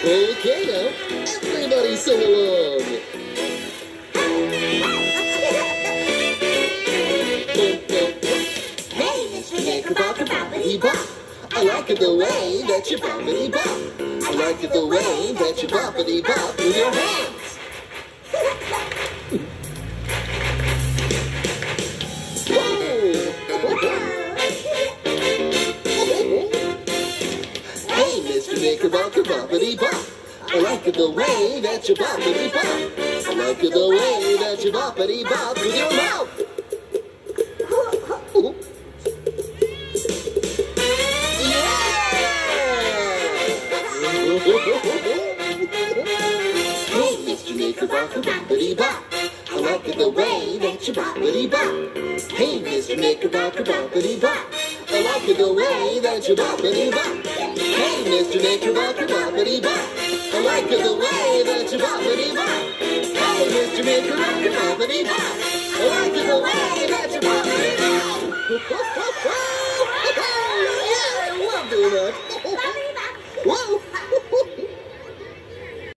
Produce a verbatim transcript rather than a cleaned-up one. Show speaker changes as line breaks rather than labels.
Okay now, everybody sing along. Hey, Mister Knickerbocker, boppity bop. I like it the way that you boppity bop. I like it the way that you boppity bop with your hands. Hey, Mister Knickerbocker, boppity bop. I like it the way that you boppity bop. I like it the way that you boppity bop with your mouth. Hey, Mister Knickerbocker, boppity bop. I like it the way that you boppity bop. Hey, Mister Knickerbocker, boppity bop. I like it the way that you boppity bop. Hey, Mister Knickerbocker, boppity bop. I like it the way that you boppity bop. Hey, Mister Knickerbocker, boppity bop. I like it the way that you boppity bop.